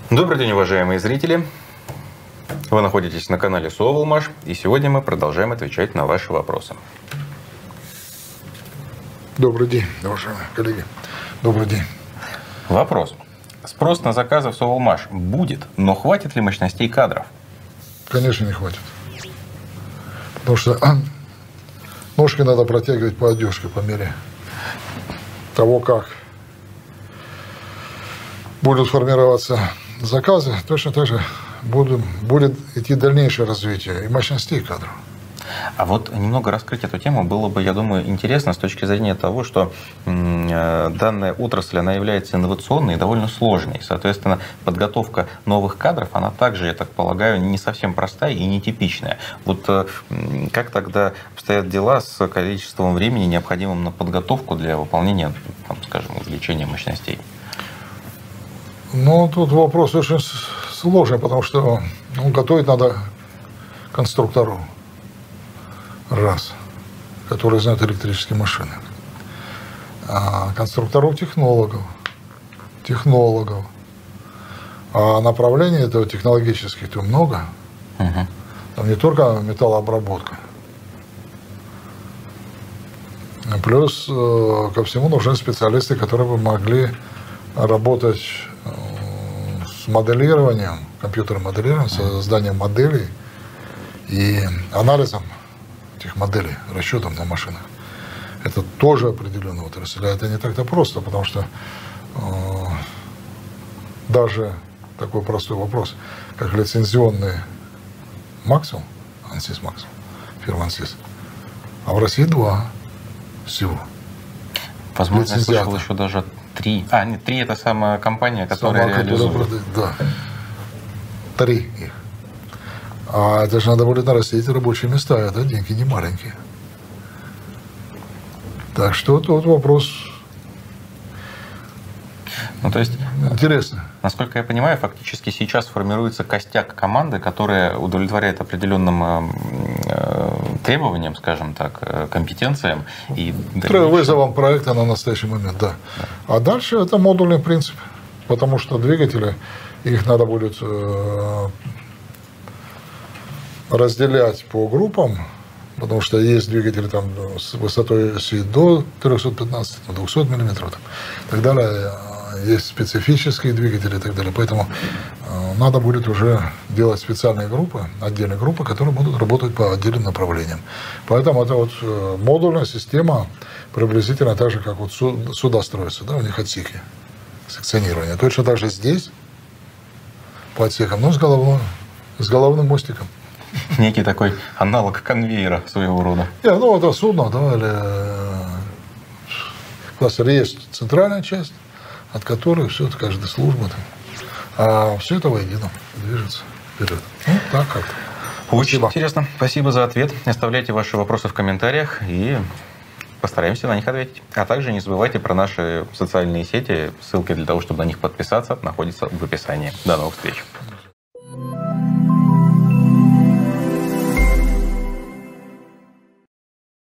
Добрый день, уважаемые зрители! Вы находитесь на канале Соволмаш, и сегодня мы продолжаем отвечать на ваши вопросы. Добрый день, уважаемые коллеги. Добрый день. Вопрос. Спрос на заказы в Соволмаш будет, но хватит ли мощностей кадров? Конечно, не хватит. Потому что ножки надо протягивать по одежке по мере того, как будут формироваться заказы, точно так же будет идти дальнейшее развитие и мощностей кадров. А вот немного раскрыть эту тему было бы, я думаю, интересно с точки зрения того, что данная отрасль, она является инновационной и довольно сложной. Соответственно, подготовка новых кадров, она также, я так полагаю, не совсем простая и нетипичная. Вот как тогда обстоят дела с количеством времени, необходимым на подготовку для выполнения, там, скажем, увеличения мощностей? Ну, тут вопрос очень сложный, потому что готовить надо конструктору. Раз, которые знают электрические машины. А конструкторов-технологов. А направлений этого технологических-то много. Там не только металлообработка. Плюс ко всему нужны специалисты, которые бы могли работать с моделированием, компьютерным моделированием, созданием моделей и анализом этих моделей, расчетом на машинах. Это тоже определенная отрасль. А это не так-то просто, потому что даже такой простой вопрос, как лицензионный Максимум, Ансис Максимум, фирма Ансис, а в России 2 всего. Возможно, я слышал еще даже 3. Нет, 3 это самая компания, которая реализует. Да. 3 их. А это же надо будет нарастить рабочие места, это деньги не маленькие. Так что тут вопрос то есть, интересный. Насколько я понимаю, фактически сейчас формируется костяк команды, которая удовлетворяет определенным требованиям, скажем так, компетенциям. И вызовам проекта на настоящий момент, да. А дальше это модульный принцип, потому что двигатели, их надо будет разделять по группам, потому что есть двигатели там с высотой оси до 315, 200 миллиметров и так далее. Есть специфические двигатели и так далее. Поэтому надо будет уже делать специальные группы, отдельные группы, которые будут работать по отдельным направлениям. Поэтому это вот модульная система приблизительно так же, как вот суда строятся, да, у них отсеки секционирования. Точно так же здесь по отсекам, но с головным мостиком. Некий такой аналог конвейера своего рода. Это судно, да, или кластер есть центральная часть, от которой все это, каждая служба, а все это воедино движется вперед. Так как-то. Очень интересно. Спасибо за ответ. Оставляйте ваши вопросы в комментариях и постараемся на них ответить. А также не забывайте про наши социальные сети. Ссылки для того, чтобы на них подписаться, находятся в описании. До новых встреч.